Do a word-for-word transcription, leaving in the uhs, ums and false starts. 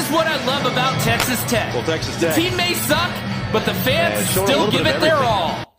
what I love about Texas Tech. Well, Texas Tech. The team may suck, but the fans Yeah, still give it their all.